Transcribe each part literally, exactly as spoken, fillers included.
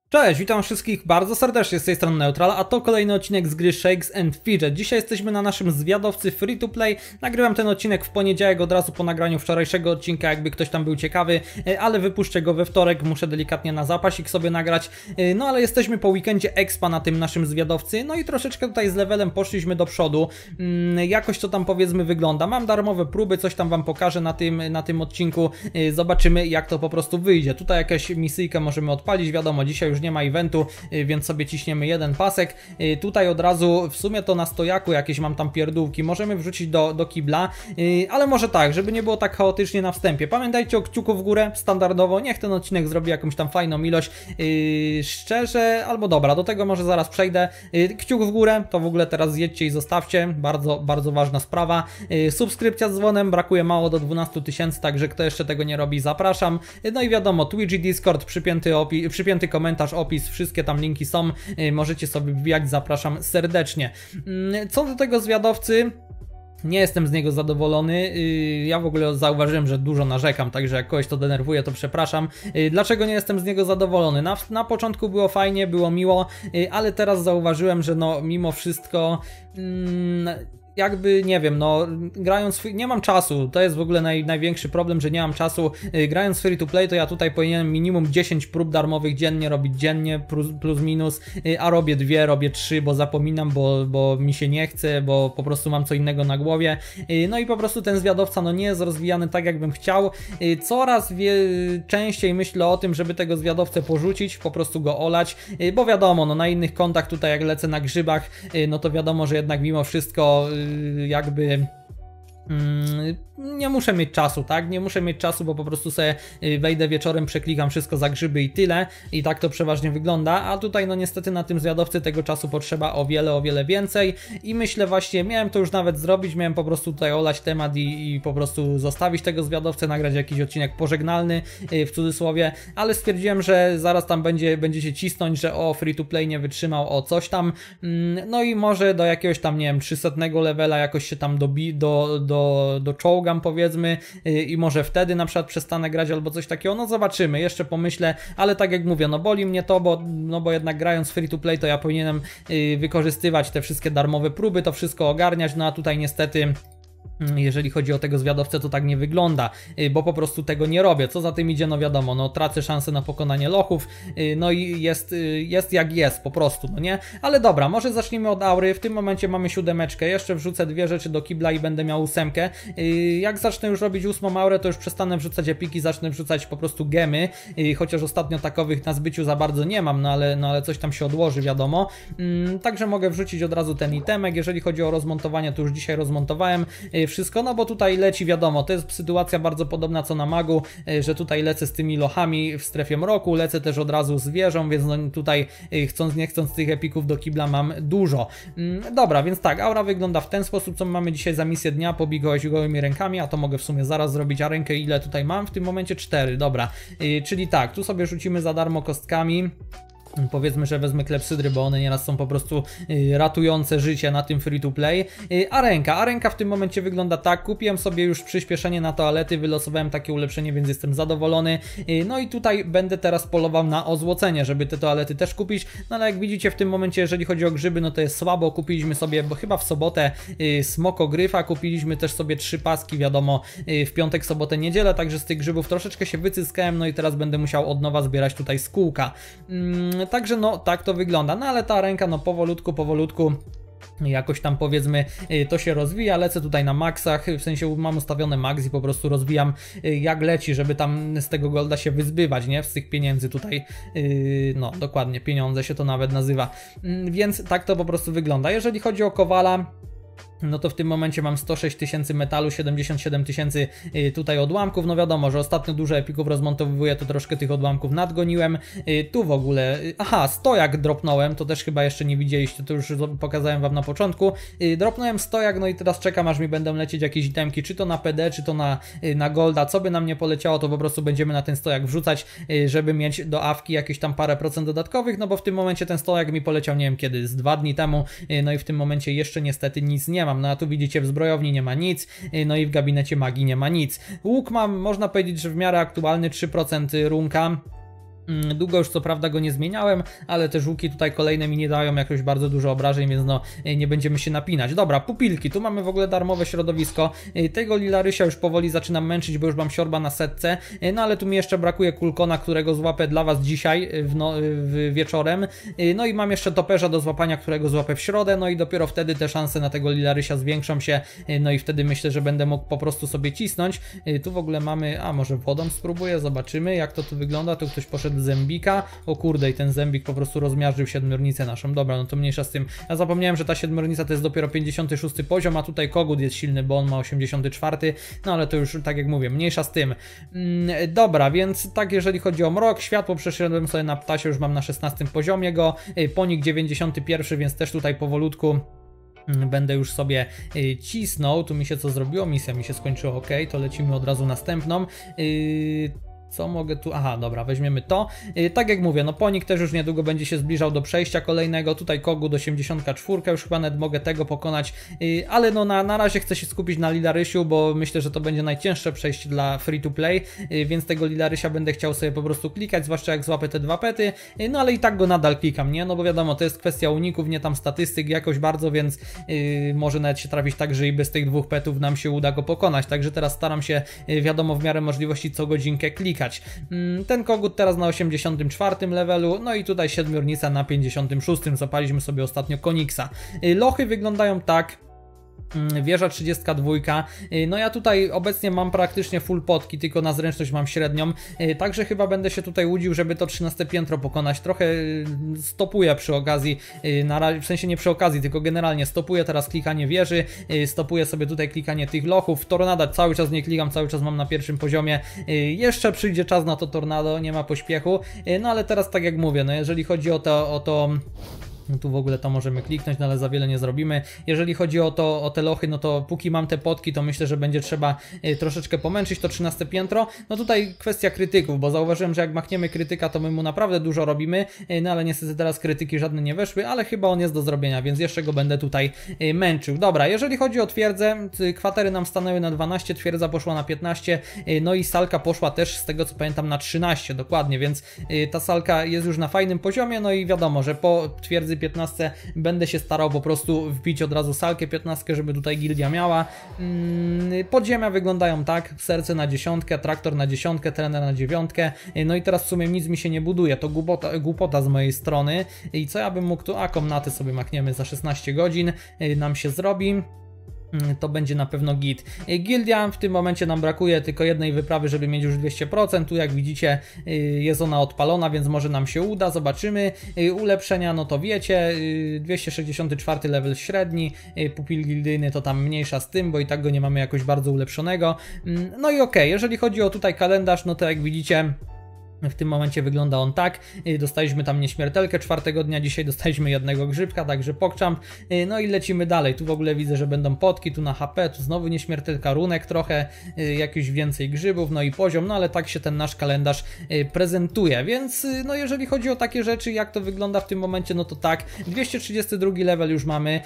Cześć, witam wszystkich bardzo serdecznie z tej strony Neutral, a to kolejny odcinek z gry Shakes and Fidget. Dzisiaj jesteśmy na naszym zwiadowcy free to play. Nagrywam ten odcinek w poniedziałek, od razu po nagraniu wczorajszego odcinka, jakby ktoś tam był ciekawy, ale wypuszczę go we wtorek, muszę delikatnie na zapasik sobie nagrać. No ale jesteśmy po weekendzie expa na tym naszym zwiadowcy, no i troszeczkę tutaj z levelem poszliśmy do przodu. Jakoś to tam powiedzmy wygląda. Mam darmowe próby, coś tam wam pokażę na tym, na tym odcinku. Zobaczymy, jak to po prostu wyjdzie. Tutaj jakaś misyjkę możemy odpalić, wiadomo, dzisiaj już nie ma eventu, więc sobie ciśniemy jeden pasek. Tutaj od razu w sumie to na stojaku jakieś mam tam pierdółki, możemy wrzucić do, do kibla, ale może tak, żeby nie było tak chaotycznie na wstępie. Pamiętajcie o kciuku w górę, standardowo, niech ten odcinek zrobi jakąś tam fajną ilość. Szczerze, albo dobra, do tego może zaraz przejdę. Kciuk w górę, to w ogóle teraz zjedźcie i zostawcie, bardzo, bardzo ważna sprawa. Subskrypcja z dzwonem, brakuje mało do dwunastu tysięcy, także kto jeszcze tego nie robi, zapraszam. No i wiadomo, Twitch i Discord, przypięty, opi przypięty komentarz, opis, wszystkie tam linki są, możecie sobie wbijać, zapraszam serdecznie. Co do tego zwiadowcy, nie jestem z niego zadowolony, ja w ogóle zauważyłem, że dużo narzekam, także jak kogoś to denerwuje, to przepraszam. Dlaczego nie jestem z niego zadowolony? Na, na początku było fajnie, było miło, ale teraz zauważyłem, że no mimo wszystko... Mm, jakby, nie wiem, no grając, nie mam czasu, to jest w ogóle naj, największy problem, że nie mam czasu. Grając free to play, to ja tutaj powinienem minimum dziesięć prób darmowych dziennie robić, dziennie plus, plus minus, a robię dwie, robię trzy, bo zapominam, bo, bo mi się nie chce, bo po prostu mam co innego na głowie. No i po prostu ten zwiadowca no nie jest rozwijany tak, jakbym chciał. Coraz wie, częściej myślę o tym, żeby tego zwiadowcę porzucić, po prostu go olać, bo wiadomo, no na innych kontach tutaj jak lecę na grzybach, no to wiadomo, że jednak mimo wszystko jakby nie muszę mieć czasu, tak? Nie muszę mieć czasu, bo po prostu sobie wejdę wieczorem, przeklikam wszystko za grzyby i tyle. I tak to przeważnie wygląda, a tutaj no niestety na tym zwiadowcy tego czasu potrzeba o wiele, o wiele więcej. I myślę właśnie, miałem to już nawet zrobić, miałem po prostu tutaj olać temat i, i po prostu zostawić tego zwiadowcę, nagrać jakiś odcinek pożegnalny, w cudzysłowie, ale stwierdziłem, że zaraz tam będzie, będziecie cisnąć, że o, free to play nie wytrzymał, o coś tam. No i może do jakiegoś tam, nie wiem, trzysetnego levela jakoś się tam dobi, do, do Do, do czołgam powiedzmy i może wtedy na przykład przestanę grać albo coś takiego, no zobaczymy, jeszcze pomyślę, ale tak jak mówię, no boli mnie to, bo, no bo jednak grając free to play to ja powinienem wykorzystywać te wszystkie darmowe próby, to wszystko ogarniać, no a tutaj niestety jeżeli chodzi o tego zwiadowcę, to tak nie wygląda, bo po prostu tego nie robię. Co za tym idzie, no wiadomo, no tracę szansę na pokonanie lochów, no i jest, jest jak jest po prostu, no nie? Ale dobra, może zacznijmy od aury. W tym momencie mamy siódemeczkę, jeszcze wrzucę dwie rzeczy do kibla i będę miał ósemkę. Jak zacznę już robić ósmą aurę, to już przestanę wrzucać epiki, zacznę wrzucać po prostu gemy, chociaż ostatnio takowych na zbyciu za bardzo nie mam, no ale, no ale coś tam się odłoży, wiadomo. Także mogę wrzucić od razu ten itemek. Jeżeli chodzi o rozmontowanie, to już dzisiaj rozmontowałem wszystko, no bo tutaj leci, wiadomo, to jest sytuacja bardzo podobna co na magu, że tutaj lecę z tymi lochami w strefie mroku, lecę też od razu z wieżą, więc no tutaj chcąc nie chcąc tych epików do kibla mam dużo. Dobra, więc tak, aura wygląda w ten sposób, co mamy dzisiaj za misję dnia, pobigałeś gołymi rękami, a to mogę w sumie zaraz zrobić, a rękę ile tutaj mam? W tym momencie cztery, dobra, czyli tak, tu sobie rzucimy za darmo kostkami. Powiedzmy, że wezmę klepsydry, bo one nieraz są po prostu y, ratujące życie na tym free to play. Y, a ręka, a ręka w tym momencie wygląda tak. Kupiłem sobie już przyspieszenie na toalety, wylosowałem takie ulepszenie, więc jestem zadowolony. Y, no i tutaj będę teraz polował na ozłocenie, żeby te toalety też kupić. No ale jak widzicie w tym momencie, jeżeli chodzi o grzyby, no to jest słabo. Kupiliśmy sobie, bo chyba w sobotę y, smokogryfa, kupiliśmy też sobie trzy paski, wiadomo, y, w piątek, sobotę, niedzielę, także z tych grzybów troszeczkę się wycyskałem, no i teraz będę musiał od nowa zbierać tutaj z kółka. Y, Także no tak to wygląda, no ale ta ręka no powolutku, powolutku jakoś tam powiedzmy to się rozwija, lecę tutaj na maksach, w sensie mam ustawione max i po prostu rozwijam jak leci, żeby tam z tego golda się wyzbywać, nie? Z tych pieniędzy tutaj, no dokładnie, pieniądze się to nawet nazywa, więc tak to po prostu wygląda. Jeżeli chodzi o kowala, no to w tym momencie mam sto sześć tysięcy metalu, siedemdziesiąt siedem tysięcy tutaj odłamków. No wiadomo, że ostatnio dużo epików rozmontowuję, to troszkę tych odłamków nadgoniłem. Tu w ogóle, aha, stojak dropnąłem, to też chyba jeszcze nie widzieliście, to już pokazałem wam na początku. Dropnąłem stojak, no i teraz czekam, aż mi będą lecieć jakieś itemki, czy to na P D, czy to na, na golda. Co by nam nie poleciało, to po prostu będziemy na ten stojak wrzucać, żeby mieć do awki jakieś tam parę procent dodatkowych, no bo w tym momencie ten stojak mi poleciał, nie wiem kiedy, z dwa dni temu, no i w tym momencie jeszcze niestety nic nie ma. mam. No a tu widzicie, w zbrojowni nie ma nic, no i w gabinecie magii nie ma nic. Łuk mam, można powiedzieć, że w miarę aktualny, trzy procent runka. Długo już co prawda go nie zmieniałem, ale te żółki tutaj kolejne mi nie dają jakoś bardzo dużo obrażeń, więc no nie będziemy się napinać. Dobra, pupilki, tu mamy w ogóle darmowe środowisko. Tego Lilarysia już powoli zaczynam męczyć, bo już mam siorba na setce. No ale tu mi jeszcze brakuje kulkona, którego złapę dla was dzisiaj w no, w wieczorem. No i mam jeszcze toperza do złapania, którego złapę w środę, no i dopiero wtedy te szanse na tego Lilarysia zwiększą się. No i wtedy myślę, że będę mógł po prostu sobie cisnąć. Tu w ogóle mamy, a może wodą spróbuję, zobaczymy jak to tu wygląda. Tu ktoś poszedł zębika. O kurde, i ten zębik po prostu rozmiażdżył siedmiornicę naszą. Dobra, no to mniejsza z tym. Ja zapomniałem, że ta siedmiornica to jest dopiero pięćdziesiąty szósty poziom, a tutaj kogut jest silny, bo on ma osiemdziesiąty czwarty. No ale to już, tak jak mówię, mniejsza z tym. Mm, dobra, więc tak jeżeli chodzi o mrok, światło przeszedłem sobie na ptasie, już mam na szesnastym poziomie go. Ponik dziewięćdziesiąty pierwszy, więc też tutaj powolutku będę już sobie cisnął. Tu mi się co zrobiło? Misja mi się skończyła, ok, to lecimy od razu następną. Yy... Co mogę tu? Aha, dobra, weźmiemy to. Yy, tak jak mówię, no Ponik też już niedługo będzie się zbliżał do przejścia kolejnego. Tutaj kogut osiemdziesiątka cztery, już chyba nawet mogę tego pokonać. Yy, ale no na, na razie chcę się skupić na Lilarysiu, bo myślę, że to będzie najcięższe przejście dla free to play. Yy, więc tego Lilarysia będę chciał sobie po prostu klikać, zwłaszcza jak złapę te dwa pety. Yy, no ale i tak go nadal klikam, nie? No bo wiadomo, to jest kwestia uników, nie tam statystyk jakoś bardzo, więc yy, może nawet się trafić tak, że i bez tych dwóch petów nam się uda go pokonać. Także teraz staram się, yy, wiadomo, w miarę możliwości co godzinkę klikać. Ten kogut teraz na osiemdziesiątym czwartym levelu, no i tutaj siedmiornica na pięćdziesiątym szóstym, zapaliśmy sobie ostatnio Koniksa. Lochy wyglądają tak. Wieża trzydzieści dwa, no ja tutaj obecnie mam praktycznie full potki, tylko na zręczność mam średnią, także chyba będę się tutaj łudził, żeby to trzynaste piętro pokonać. Trochę stopuję przy okazji, na razie, w sensie nie przy okazji, tylko generalnie stopuję teraz klikanie wieży, stopuję sobie tutaj klikanie tych lochów. Tornada cały czas nie klikam, cały czas mam na pierwszym poziomie, jeszcze przyjdzie czas na to tornado, nie ma pośpiechu, no ale teraz tak jak mówię, no jeżeli chodzi o to, o to no tu w ogóle to możemy kliknąć, no ale za wiele nie zrobimy. Jeżeli chodzi o to, o te lochy, no to póki mam te potki, to myślę, że będzie trzeba y, troszeczkę pomęczyć to trzynaste piętro. No tutaj kwestia krytyków, bo zauważyłem, że jak machniemy krytyka, to my mu naprawdę dużo robimy, y, no ale niestety teraz krytyki żadne nie weszły, ale chyba on jest do zrobienia, więc jeszcze go będę tutaj y, męczył. Dobra, jeżeli chodzi o twierdzę, y, kwatery nam stanęły na dwanaście, twierdza poszła na piętnaście, y, no i salka poszła też, z tego co pamiętam, na trzynaście dokładnie, więc y, ta salka jest już na fajnym poziomie, no i wiadomo, że po twierdzy piętnaście będę się starał po prostu wbić od razu salkę piętnaście, żeby tutaj gildia miała. Podziemia wyglądają tak, serce na dziesiątkę, traktor na dziesiątkę, trener na dziewiątkę, no i teraz w sumie nic mi się nie buduje, to głupota, głupota z mojej strony. I co ja bym mógł tu, a komnaty sobie machniemy za szesnaście godzin, nam się zrobi. To będzie na pewno git. Gildia w tym momencie nam brakuje tylko jednej wyprawy, żeby mieć już dwieście procent. Tu jak widzicie jest ona odpalona, więc może nam się uda, zobaczymy. Ulepszenia, no to wiecie, dwieście sześćdziesiąty czwarty level średni, pupil gildyjny to tam mniejsza z tym, bo i tak go nie mamy jakoś bardzo ulepszonego. No i okej, okay, jeżeli chodzi o tutaj kalendarz, no to jak widzicie w tym momencie wygląda on tak, dostaliśmy tam nieśmiertelkę czwartego dnia, dzisiaj dostaliśmy jednego grzybka, także pokczamp, no i lecimy dalej. Tu w ogóle widzę, że będą potki, tu na H P, tu znowu nieśmiertelka, runek trochę, jakieś więcej grzybów, no i poziom, no ale tak się ten nasz kalendarz prezentuje, więc no jeżeli chodzi o takie rzeczy, jak to wygląda w tym momencie, no to tak, dwieście trzydziesty drugi level już mamy,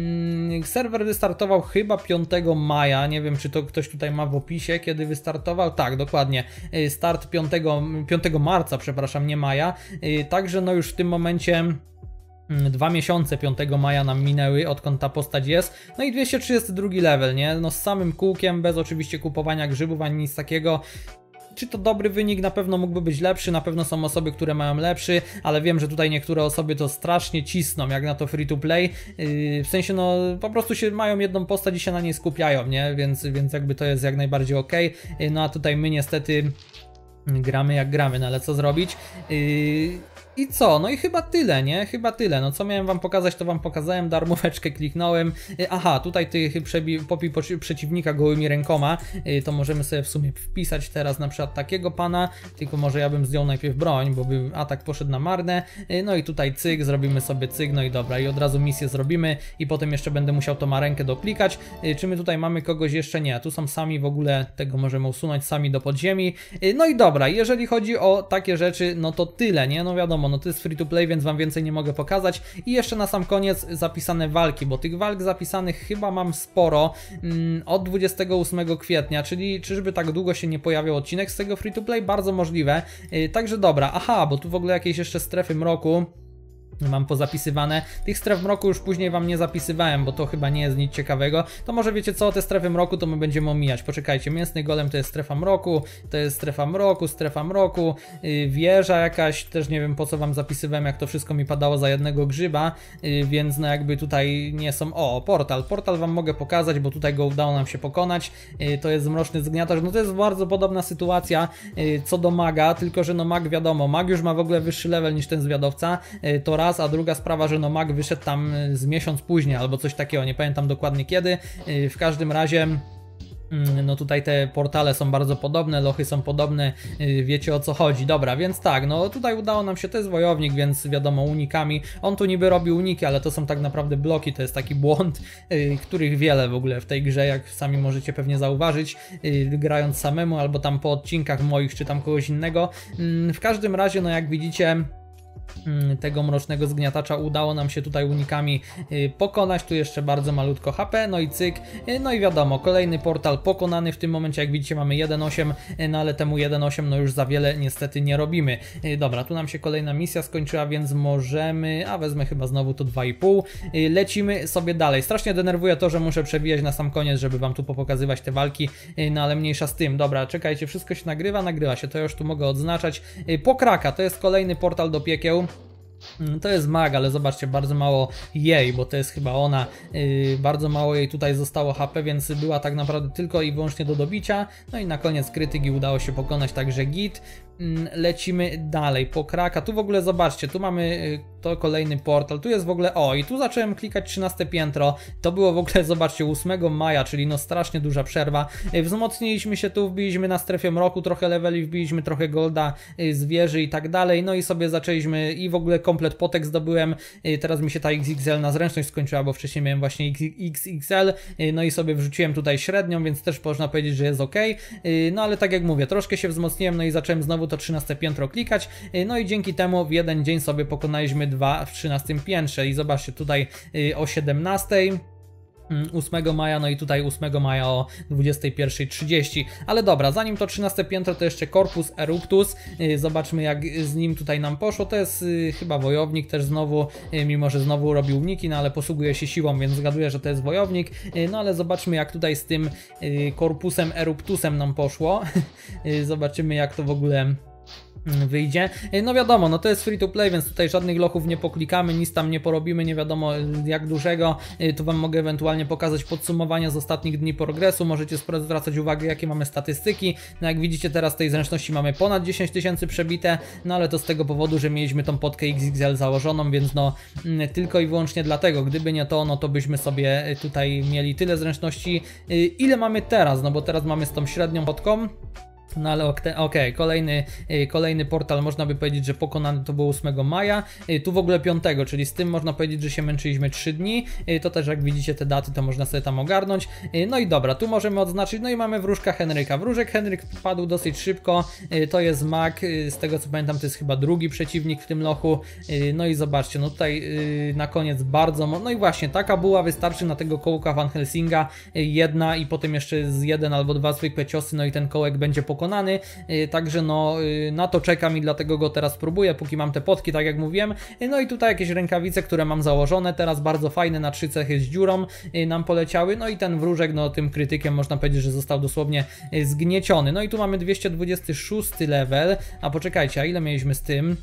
serwer wystartował chyba piątego maja, nie wiem czy to ktoś tutaj ma w opisie, kiedy wystartował, tak, dokładnie, start piątego marca, przepraszam, nie maja, także no już w tym momencie dwa miesiące piątego maja nam minęły, odkąd ta postać jest. No i dwieście trzydziesty drugi level, nie? No z samym kółkiem, bez oczywiście kupowania grzybów ani nic takiego. Czy to dobry wynik? Na pewno mógłby być lepszy, na pewno są osoby, które mają lepszy, ale wiem, że tutaj niektóre osoby to strasznie cisną, jak na to free to play, yy, w sensie no po prostu się mają jedną postać i się na niej skupiają, nie? Więc, więc jakby to jest jak najbardziej ok, yy, no a tutaj my niestety gramy jak gramy, no ale co zrobić? Yy... I co? No i chyba tyle, nie? Chyba tyle. No co miałem wam pokazać, to wam pokazałem, darmóweczkę kliknąłem. Aha, tutaj tych popij przeciwnika gołymi rękoma, to możemy sobie w sumie wpisać teraz na przykład takiego pana, tylko może ja bym zdjął najpierw broń, bo by atak poszedł na marne. No i tutaj cyk, zrobimy sobie cyk, no i dobra, i od razu misję zrobimy i potem jeszcze będę musiał tą rękę doklikać. Czy my tutaj mamy kogoś jeszcze? Nie, tu są sami w ogóle, tego możemy usunąć, sami do podziemi. No i dobra, jeżeli chodzi o takie rzeczy, no to tyle, nie? No wiadomo, wiadomo, no to jest free to play, więc wam więcej nie mogę pokazać. I jeszcze na sam koniec zapisane walki, bo tych walk zapisanych chyba mam sporo mm, od dwudziestego ósmego kwietnia, czyli czyżby tak długo się nie pojawiał odcinek z tego free to play? Bardzo możliwe. Yy, także dobra, aha, bo tu w ogóle jakieś jeszcze strefy mroku mam pozapisywane. Tych stref mroku już później wam nie zapisywałem, bo to chyba nie jest nic ciekawego. To może wiecie co, te strefy mroku to my będziemy omijać. Poczekajcie, mięsny golem to jest strefa mroku, to jest strefa mroku, strefa mroku, yy, wieża jakaś, też nie wiem po co wam zapisywałem, jak to wszystko mi padało za jednego grzyba, yy, więc no jakby tutaj nie są... O, portal, portal wam mogę pokazać, bo tutaj go udało nam się pokonać. Yy, to jest mroczny zgniatacz, no to jest bardzo podobna sytuacja yy, co do maga, tylko że no mag wiadomo, mag już ma w ogóle wyższy level niż ten zwiadowca, yy, to raz, a druga sprawa, że no mag wyszedł tam z miesiąc później albo coś takiego, nie pamiętam dokładnie kiedy. W każdym razie no tutaj te portale są bardzo podobne, lochy są podobne, wiecie o co chodzi. Dobra, więc tak, no tutaj udało nam się, to jest wojownik, więc wiadomo unikami. On tu niby robi uniki, ale to są tak naprawdę bloki, to jest taki błąd, których wiele w ogóle w tej grze, jak sami możecie pewnie zauważyć, grając samemu albo tam po odcinkach moich, czy tam kogoś innego. W każdym razie, no jak widzicie, tego mrocznego zgniatacza udało nam się tutaj unikami pokonać, tu jeszcze bardzo malutko H P, no i cyk, no i wiadomo, kolejny portal pokonany, w tym momencie jak widzicie mamy jeden osiem, no ale temu jeden osiem no już za wiele niestety nie robimy. Dobra, tu nam się kolejna misja skończyła, więc możemy, a wezmę chyba znowu to dwa i pół, lecimy sobie dalej. Strasznie denerwuje to, że muszę przewijać na sam koniec, żeby wam tu popokazywać te walki, no ale mniejsza z tym. Dobra, czekajcie, wszystko się nagrywa, nagrywa się, to już tu mogę odznaczać. Pokraka, to jest kolejny portal do piekieł. To jest mag, ale zobaczcie, bardzo mało jej, bo to jest chyba ona, yy, bardzo mało jej tutaj zostało H P, więc była tak naprawdę tylko i wyłącznie do dobicia. No i na koniec krytyki udało się pokonać, także git. Lecimy dalej, pokraka, tu w ogóle zobaczcie, tu mamy to kolejny portal, tu jest w ogóle, o i tu zacząłem klikać trzynaste piętro, to było w ogóle, zobaczcie, ósmego maja, czyli no strasznie duża przerwa, wzmocniliśmy się tu, wbiliśmy na strefie mroku trochę leveli, wbiliśmy trochę golda z wieży i tak dalej, no i sobie zaczęliśmy i w ogóle komplet potek zdobyłem, teraz mi się ta X X L na zręczność skończyła, bo wcześniej miałem właśnie X X L, no i sobie wrzuciłem tutaj średnią, więc też można powiedzieć, że jest ok, no ale tak jak mówię, troszkę się wzmocniłem, no i zacząłem znowu to trzynaste piętro klikać, no i dzięki temu w jeden dzień sobie pokonaliśmy dwa w trzynastym piętrze i zobaczcie tutaj o siedemnastej ósmego maja, no i tutaj ósmego maja o dwudziestej pierwszej trzydzieści. Ale dobra, zanim to trzynaste piętro, to jeszcze Corpus Eruptus. Zobaczmy jak z nim tutaj nam poszło. To jest chyba wojownik też znowu, mimo że znowu robił uniki, no ale posługuje się siłą, więc zgaduję, że to jest wojownik. No ale zobaczmy jak tutaj z tym Corpusem Eruptusem nam poszło. Zobaczymy jak to w ogóle wyjdzie. No wiadomo, no to jest free to play, więc tutaj żadnych lochów nie poklikamy, nic tam nie porobimy, nie wiadomo jak dużego. Tu wam mogę ewentualnie pokazać podsumowania z ostatnich dni progresu, możecie zwracać uwagę jakie mamy statystyki. No jak widzicie teraz tej zręczności mamy ponad dziesięć tysięcy przebite, no ale to z tego powodu, że mieliśmy tą podkę X X L założoną, więc no tylko i wyłącznie dlatego, gdyby nie to, no to byśmy sobie tutaj mieli tyle zręczności, ile mamy teraz, no bo teraz mamy z tą średnią podką. No ale okej, okay, kolejny, kolejny portal, można by powiedzieć, że pokonany to było ósmego maja, tu w ogóle piątego, czyli z tym można powiedzieć, że się męczyliśmy trzy dni, to też jak widzicie te daty to można sobie tam ogarnąć. No i dobra, tu możemy odznaczyć, no i mamy wróżka Henryka. Wróżek Henryk padł dosyć szybko, to jest mag, z tego co pamiętam to jest chyba drugi przeciwnik w tym lochu, no i zobaczcie, no tutaj na koniec bardzo, no i właśnie taka buła wystarczy na tego kołka Van Helsinga, jedna i potem jeszcze z jeden albo dwa zwykłe ciosy, no i ten kołek będzie pokonany. Także no na to czekam i dlatego go teraz próbuję, póki mam te potki, tak jak mówiłem. No i tutaj jakieś rękawice, które mam założone, teraz bardzo fajne, na trzy cechy z dziurą nam poleciały. No i ten wróżek, no tym krytykiem można powiedzieć, że został dosłownie zgnieciony. No i tu mamy dwieście dwudziesty szósty level, a poczekajcie, a ile mieliśmy z tym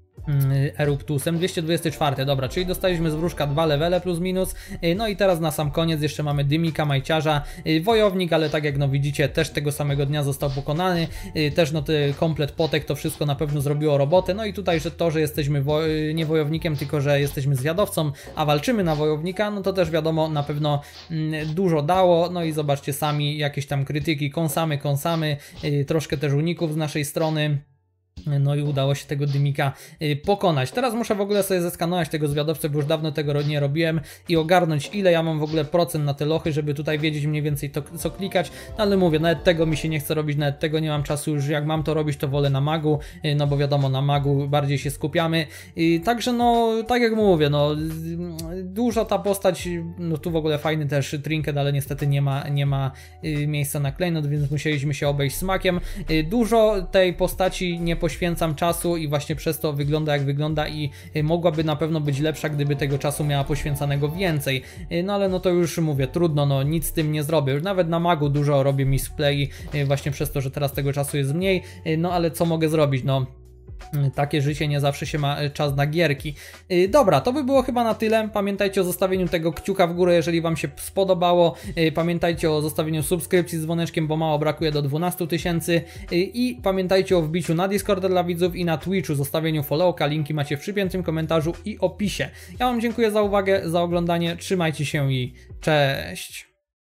Eruptusem? dwieście dwudziesty czwarty, dobra, czyli dostaliśmy z wróżka dwa levele plus minus. No i teraz na sam koniec jeszcze mamy Dymika, Majciarza, wojownik, ale tak jak no widzicie też tego samego dnia został pokonany, też no ten komplet potek to wszystko na pewno zrobiło robotę. No i tutaj, że to, że jesteśmy wo nie wojownikiem, tylko że jesteśmy zwiadowcą, a walczymy na wojownika, no to też wiadomo na pewno dużo dało. No i zobaczcie sami jakieś tam krytyki, kąsamy, kąsamy, troszkę też uników z naszej strony. No i udało się tego dymika pokonać. Teraz muszę w ogóle sobie zeskanować tego zwiadowcę, bo już dawno tego nie robiłem i ogarnąć, ile ja mam w ogóle procent na te lochy, żeby tutaj wiedzieć mniej więcej to, co klikać. No ale mówię, nawet tego mi się nie chce robić, nawet tego nie mam czasu już. Jak mam to robić, to wolę na magu, no bo wiadomo, na magu bardziej się skupiamy. Także no, tak jak mówię, no dużo ta postać, no tu w ogóle fajny też trinket, ale niestety nie ma, nie ma miejsca na klejnot, więc musieliśmy się obejść smakiem. Dużo tej postaci nie poświęcam czasu i właśnie przez to wygląda jak wygląda i mogłaby na pewno być lepsza, gdyby tego czasu miała poświęcanego więcej. No ale no to już mówię, trudno, no nic z tym nie zrobię. Już nawet na magu dużo robię misplay właśnie przez to, że teraz tego czasu jest mniej, no ale co mogę zrobić, no. Takie życie, nie zawsze się ma czas na gierki. Dobra, to by było chyba na tyle. Pamiętajcie o zostawieniu tego kciuka w górę, jeżeli wam się spodobało. Pamiętajcie o zostawieniu subskrypcji z dzwoneczkiem, bo mało brakuje do dwunastu tysięcy. I pamiętajcie o wbiciu na Discorda dla widzów i na Twitchu, zostawieniu followka. Linki macie w przypiętym komentarzu i opisie. Ja wam dziękuję za uwagę, za oglądanie. Trzymajcie się i cześć!